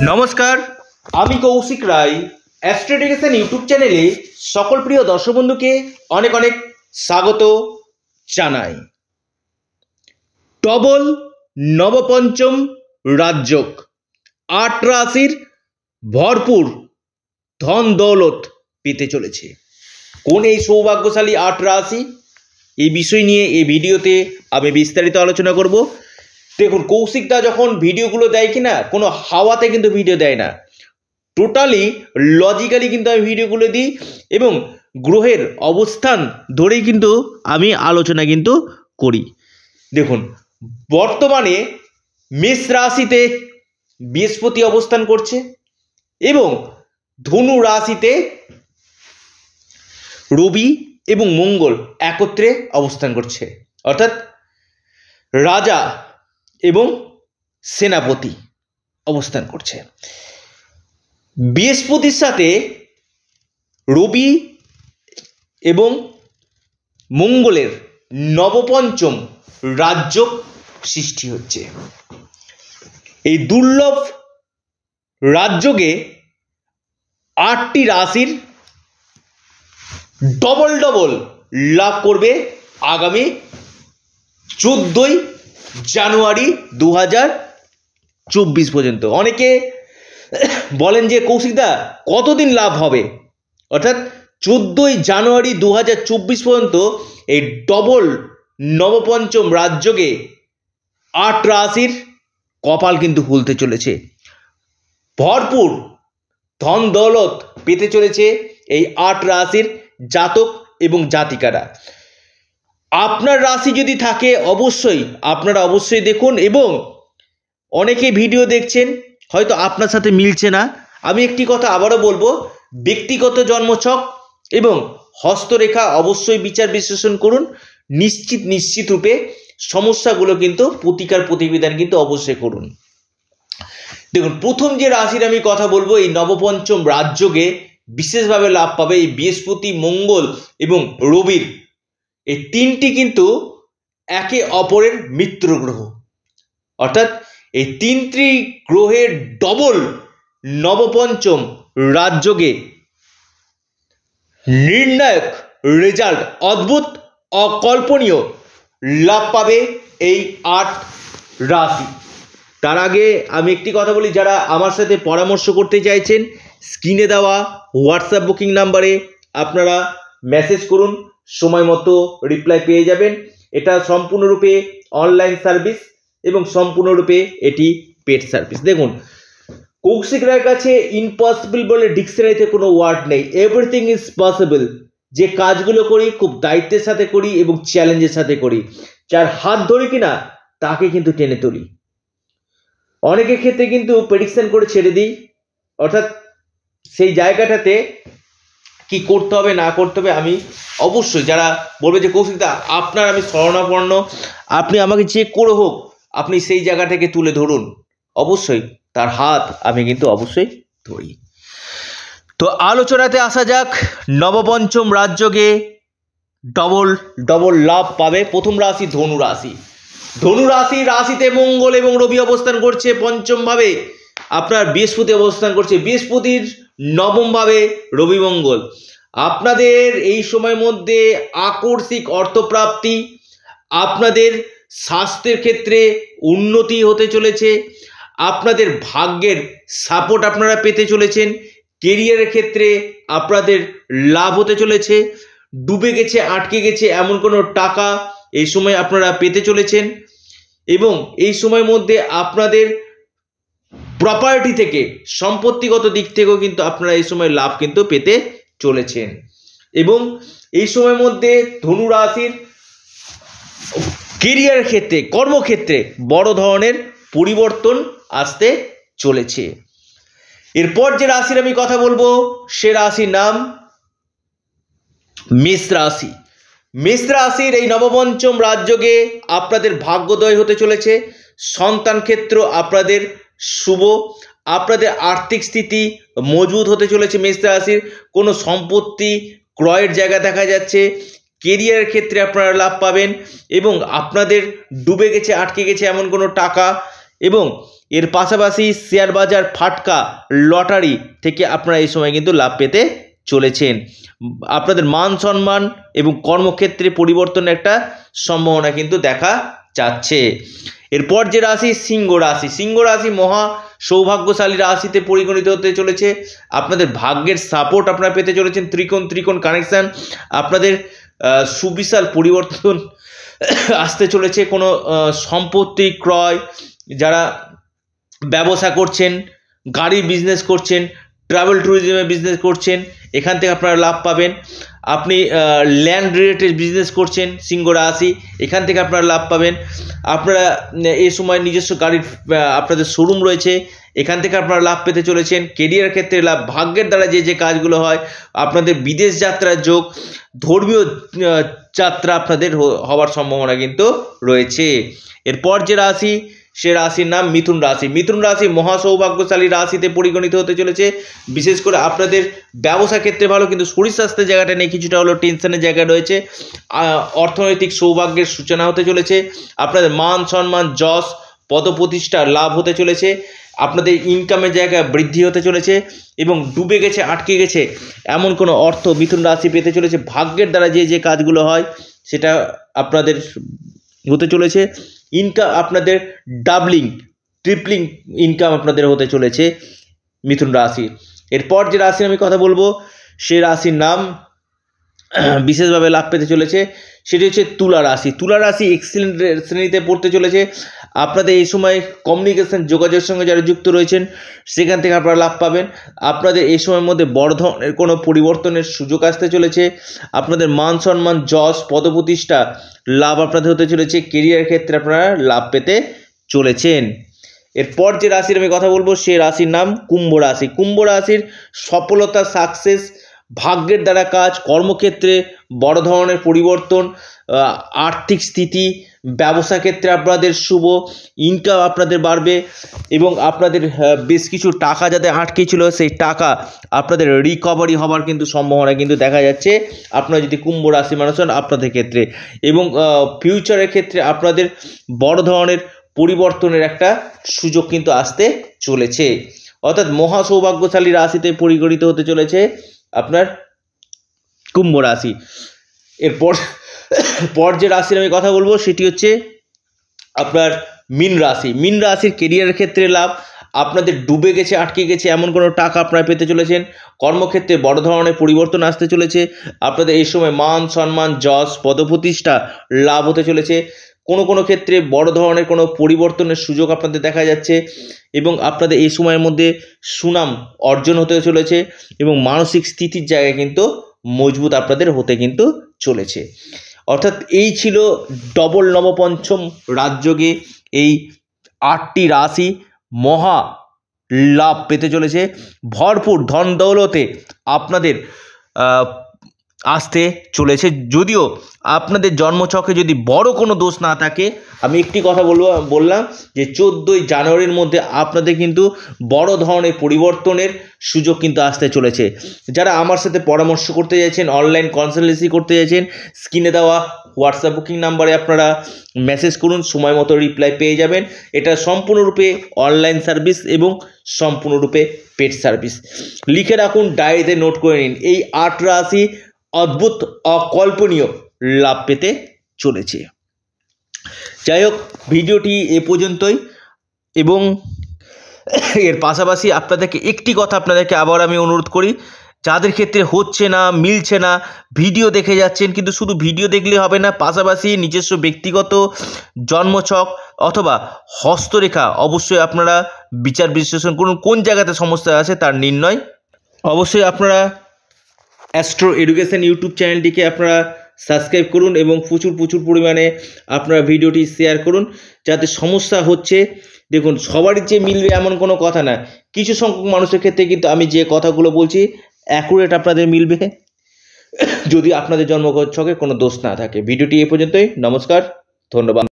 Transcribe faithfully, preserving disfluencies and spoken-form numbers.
নমস্কার, আমি Kaushik Roy. Astro education YouTube চ্যানেলে সকল প্রিয় দর্শক বন্ধুকে অনেক অনেক স্বাগত জানাই। ডবল নবপঞ্চম রাজযোগ, আট রাশির ভরপুর ধন দৌলত পেতে চলেছে। কোন এই সৌভাগ্যশালী আট রাশি, এই বিষয় নিয়ে এই ভিডিওতে আমি বিস্তারিত আলোচনা করব। দেখুন, কৌশিকদা যখন ভিডিওগুলো দেয় কিনা, কোনো হাওয়াতে কিন্তু ভিডিও দেয় না, টোটালি লজিক্যালি কিন্তু আমি ভিডিওগুলো দিই এবং গ্রহের অবস্থান ধরেই কিন্তু আমি আলোচনা কিন্তু করি। দেখুন, বর্তমানে মেষ রাশিতে বৃহস্পতি অবস্থান করছে এবং ধনু রাশিতে রবি এবং মঙ্গল একত্রে অবস্থান করছে, অর্থাৎ রাজা এবং সেনাপতি অবস্থান করছে। বৃহস্পতির সাথে রবি এবং মঙ্গলের নবপঞ্চম রাজযোগ সৃষ্টি হচ্ছে। এই দুর্লভ রাজযোগে আটটি রাশির ডবল ডবল লাভ করবে আগামী চোদ্দই জানুয়ারি দু হাজার চব্বিশ পর্যন্ত। অনেকে বলেন যে কৌশিকদা কতদিন লাভ হবে, অর্থাৎ চোদ্দই জানুয়ারি দু হাজার চব্বিশ পর্যন্ত এই ডবল নবপঞ্চম রাজযোগে আট রাশির কপাল কিন্তু খুলতে চলেছে। ভরপুর ধন দৌলত পেতে চলেছে এই আট রাশির জাতক এবং জাতিকারা। আপনার রাশি যদি থাকে অবশ্যই আপনারা অবশ্যই দেখুন, এবং অনেকে ভিডিও দেখছেন হয়তো আপনার সাথে মিলছে না। আমি একটি কথা আবারও বলবো, ব্যক্তিগত জন্মছক এবং হস্তরেখা অবশ্যই বিচার বিশ্লেষণ করুন। নিশ্চিত নিশ্চিত রূপে সমস্যাগুলো কিন্তু প্রতিকার প্রতিবিধান কিন্তু অবশ্যই করুন। দেখুন, প্রথম যে রাশির আমি কথা বলবো, এই নবপঞ্চম রাজযোগে বিশেষভাবে লাভ পাবে এই বৃহস্পতি, মঙ্গল এবং রবির, এই তিনটি কিন্তু একে অপরের মিত্র গ্রহ, অর্থাৎ এই তিনটি গ্রহের ডবল নবপঞ্চম রাজযোগে নির্ণায়ক রেজাল্ট, অদ্ভুত অকল্পনীয় লাভ পাবে এই আট রাশি। তার আগে আমি একটি কথা বলি, যারা আমার সাথে পরামর্শ করতে চাইছেন স্ক্রিনে দেওয়া হোয়াটসঅ্যাপ বুকিং নাম্বারে আপনারা মেসেজ করুন, সময় মতো রিপ্লাই পেয়ে যাবেন। এটা সম্পূর্ণরূপে অনলাইন সার্ভিস এবং সম্পূর্ণরূপে এটি পেড সার্ভিস। দেখুন, কৌশিক রায়ের কাছে ইম্পসিবল বলে ডিকশনারিতে কোনো ওয়ার্ড নেই, এভরিথিং ইজ পসিবল। যে কাজগুলো করি খুব দায়িত্বের সাথে করি এবং চ্যালেঞ্জের সাথে করি, যার হাত ধরি কিনা তাকে কিন্তু টেনে তুলি। অনেকের ক্ষেত্রে কিন্তু প্রেডিকশন করে ছেড়ে দিই, অর্থাৎ সেই জায়গাটাতে কি করতে হবে না করতে হবে আমি অবশ্যই, যারা বলবে যে কৌশিকদা আপনার আমি শরণাপন্ন, আপনি আমাকে চেক করে হোক আপনি সেই জায়গা থেকে তুলে ধরুন, অবশ্যই তার হাত আমি কিন্তু অবশ্যই ধরি। তো আলোচনাতে আসা যাক। নবপঞ্চম রাজযোগে ডবল ডবল লাভ পাবে প্রথম রাশি ধনু রাশি। ধনু রাশি রাশিতে মঙ্গল এবং রবি অবস্থান করছে, পঞ্চম ভাবে আপনার বৃহস্পতি অবস্থান করছে, বৃহস্পতির নবম ভাবে রবি মঙ্গল। আপনাদের এই সময়ের মধ্যে আকস্মিক অর্থপ্রাপ্তি, আপনাদের স্বাস্থ্যের ক্ষেত্রে উন্নতি হতে চলেছে, আপনাদের ভাগ্যের সাপোর্ট আপনারা পেতে চলেছেন, কেরিয়ারের ক্ষেত্রে আপনাদের লাভ হতে চলেছে, ডুবে গেছে আটকে গেছে এমন কোনো টাকা এই সময় আপনারা পেতে চলেছেন, এবং এই সময়ের মধ্যে আপনাদের প্রপার্টি থেকে সম্পত্তিগত দিক থেকেও কিন্তু আপনারা এই সময় লাভ কিন্তু পেতে চলেছেন। এবং এই সময়ের মধ্যে ধনু রাশির কেরিয়ার ক্ষেত্রে, কর্মক্ষেত্রে বড় ধরনের পরিবর্তন আসতে চলেছে। এরপর যে রাশির আমি কথা বলবো সে রাশির নাম মেষ রাশি। মেষ রাশির এই নবপঞ্চম রাজযোগে আপনাদের ভাগ্যোদয় হতে চলেছে, সন্তান ক্ষেত্র আপনাদের শুভ, আপনাদের আর্থিক স্থিতি মজবুত হতে চলেছে। মেষ রাশির কোনো সম্পত্তি ক্রয়ের জায়গা দেখা যাচ্ছে, কেরিয়ারের ক্ষেত্রে আপনারা লাভ পাবেন এবং আপনাদের ডুবে গেছে আটকে গেছে এমন কোনো টাকা এবং এর পাশাপাশি শেয়ার বাজার, ফাটকা, লটারি থেকে আপনারা এই সময় কিন্তু লাভ পেতে চলেছেন। আপনাদের মান সম্মান এবং কর্মক্ষেত্রে পরিবর্তনের একটা সম্ভাবনা কিন্তু দেখা যাচ্ছে। এরপর যে রাশি সিংহ রাশি, সিংহ রাশি মহা সৌভাগ্যশালী রাশিতে পরিগণিত হতে চলেছে। আপনাদের ভাগ্যের সাপোর্ট আপনারা পেতে চলেছেন, ত্রিকোণ ত্রিকোণ কানেকশান, আপনাদের সুবিশাল পরিবর্তন আসতে চলেছে। কোনো সম্পত্তি ক্রয়, যারা ব্যবসা করছেন, গাড়ির বিজনেস করছেন, ট্রাভেল ট্যুরিজমের বিজনেস করছেন, এখান থেকে আপনারা লাভ পাবেন। আপনি ল্যান্ড রিলেটেড বিজনেস করছেন সিংহ রাশি, এখান থেকে আপনারা লাভ পাবেন। আপনারা এই সময় নিজস্ব গাড়ির আপনাদের শোরুম রয়েছে, এখান থেকে আপনারা লাভ পেতে চলেছেন। কেরিয়ার ক্ষেত্রে লাভ, ভাগ্যের দ্বারা যে যে কাজগুলো হয়, আপনাদের বিদেশ যাত্রার যোগ, ধর্মীয় যাত্রা আপনাদের হওয়ার সম্ভাবনা কিন্তু রয়েছে। এরপর যে রাশি সে রাশির নাম মিথুন রাশি। মিথুন রাশি মহা সৌভাগ্যশালী রাশিতে পরিগণিত হতে চলেছে। বিশেষ করে আপনাদের ব্যবসা ক্ষেত্রে ভালো, কিন্তু শরীর স্বাস্থ্যের জায়গাটা নিয়ে কিছুটা হলো টেনশনের জায়গা রয়েছে। অর্থনৈতিক সৌভাগ্যের সূচনা হতে চলেছে। আপনাদের মান সম্মান, যশ, পদপ্রতিষ্ঠার লাভ হতে চলেছে। আপনাদের ইনকামের জায়গা বৃদ্ধি হতে চলেছে এবং ডুবে গেছে, আটকে গেছে এমন কোনো অর্থ মিথুন রাশি পেতে চলেছে। ভাগ্যের দ্বারা যে যে কাজগুলো হয় সেটা আপনাদের হতে চলেছে। ইনকাম আপনাদের ডাবলিং, ট্রিপলিং ইনকাম আপনাদের হতে চলেছে মিথুন রাশি। এরপর যে রাশির আমি কথা বলবো সে রাশির নাম বিশেষভাবে লাভ পেতে চলেছে, সেটি হচ্ছে তুলা রাশি। তুলা রাশি এক্সিলেন্ট শ্রেণীতে পড়তে চলেছে। আপনাদের এই সময় কমিউনিকেশন, যোগাযোগের সঙ্গে যারা যুক্ত রয়েছেন সেখান থেকে আপনারা লাভ পাবেন। আপনাদের এই সময়ের মধ্যে বড় ধরনের কোনো পরিবর্তনের সুযোগ আসতে চলেছে। আপনাদের মান সম্মান, যশ, পদপ্রতিষ্ঠা লাভ আপনাদের হতে চলেছে। কেরিয়ার ক্ষেত্রে আপনারা লাভ পেতে চলেছেন। এরপর যে রাশির আমি কথা বলবো সে রাশির নাম কুম্ভ রাশি। কুম্ভ রাশির সফলতা, সাকসেস, ভাগ্যের দ্বারা কাজ, কর্মক্ষেত্রে বড় ধরনের পরিবর্তন, আর্থিক স্থিতি, ব্যবসা ক্ষেত্রে আপনাদের শুভ, ইনকাম আপনাদের বাড়বে এবং আপনাদের বেশ কিছু টাকা যাতে আটকে ছিল সেই টাকা আপনাদের রিকভারি হওয়ার কিন্তু সম্ভাবনা কিন্তু দেখা যাচ্ছে আপনারা যদি কুম্ভ রাশি মানুষ হন আপনাদের ক্ষেত্রে। এবং ফিউচারের ক্ষেত্রে আপনাদের বড় ধরনের পরিবর্তনের একটা সুযোগ কিন্তু আসতে চলেছে। অর্থাৎ মহা সৌভাগ্যশালী রাশিতে পরিগণিত হতে চলেছে আপনার কুম্ভ রাশি। এরপর পর যে রাশির আমি কথা বলবো সেটি হচ্ছে আপনার মীন রাশি। মীন রাশির কেরিয়ারের ক্ষেত্রে লাভ, আপনাদের ডুবে গেছে, আটকে গেছে এমন কোনো টাকা আপনারা পেতে চলেছেন। কর্মক্ষেত্রে বড় ধরনের পরিবর্তন আসতে চলেছে। আপনাদের এই সময় মান সম্মান, যশ, পদপ্রতিষ্ঠা লাভ হতে চলেছে। কোনো কোনো ক্ষেত্রে বড় ধরনের কোনো পরিবর্তনের সুযোগ আপনাদের দেখা যাচ্ছে এবং আপনাদের এই সময়ের মধ্যে সুনাম অর্জন হতে চলেছে এবং মানসিক স্থিতির জায়গায় কিন্তু মজবুত আপনাদের হতে কিন্তু চলেছে। অর্থাৎ এই ছিল ডবল নবপঞ্চম রাজযোগে এই আটটি রাশি মহা লাভ পেতে চলেছে। ভরপুর ধন দৌলতে আপনাদের আসতে চলেছে। যদিও আপনাদের জন্মছকে যদি বড় কোনো দোষ না থাকে, আমি একটি কথা বলবো বললাম যে চোদ্দোই জানুয়ারির মধ্যে আপনাদের কিন্তু বড় ধরনের পরিবর্তনের সুযোগ কিন্তু আসতে চলেছে। যারা আমার সাথে পরামর্শ করতে চাইছেন, অনলাইন কনসালটেন্সি করতে চাইছেন, স্ক্রিনে দেওয়া হোয়াটসঅ্যাপ বুকিং নাম্বারে আপনারা মেসেজ করুন, সময় মতো রিপ্লাই পেয়ে যাবেন। এটা সম্পূর্ণরূপে অনলাইন সার্ভিস এবং সম্পূর্ণরূপে পেড সার্ভিস। লিখে রাখুন, ডায়েরিতে নোট করে নিন, এই আট রাশি অদ্ভুত অকল্পনীয় লাভ পেতে চলেছে। যাই হোক, ভিডিওটি এ পর্যন্তই এবং এর পাশাপাশি আপনাদেরকে একটি কথা আপনাদেরকে আবার আমি অনুরোধ করি, যাদের ক্ষেত্রে হচ্ছে না, মিলছে না, ভিডিও দেখে যাচ্ছেন কিন্তু শুধু ভিডিও দেখলে হবে না, পাশাপাশি নিজস্ব ব্যক্তিগত জন্মছক অথবা হস্তরেখা অবশ্যই আপনারা বিচার বিশ্লেষণ করুন, কোন জায়গাতে সমস্যা আছে তার নির্ণয়। অবশ্যই আপনারা অ্যাস্ট্রো এডুকেশন ইউটিউব চ্যানেলটিকে আপনারা সাবস্ক্রাইব করুন এবং প্রচুর প্রচুর পরিমাণে আপনারা ভিডিওটি শেয়ার করুন। যাতে সমস্যা হচ্ছে, দেখুন সবারই যে মিলবে এমন কোনো কথা না, কিছু সংখ্যক মানুষের ক্ষেত্রে কিন্তু আমি যে কথাগুলো বলছি অ্যাকুরেট আপনাদের মিলবে, যদি আপনাদের জন্মছকে কোনো দোষ না থাকে। ভিডিওটি এ পর্যন্তই, নমস্কার, ধন্যবাদ।